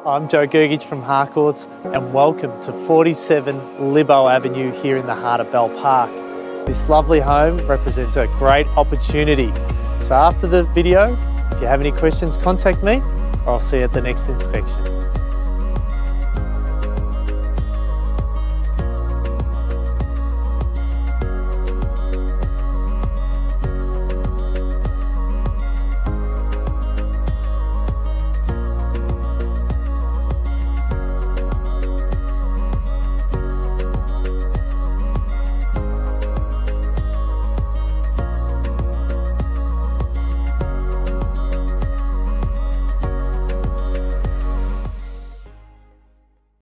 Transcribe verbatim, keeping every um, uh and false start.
I'm Joe Gergich from Harcourts and welcome to forty-seven Libbo Avenue here in the heart of Bell Park. This lovely home represents a great opportunity. So after the video, if you have any questions, contact me or I'll see you at the next inspection.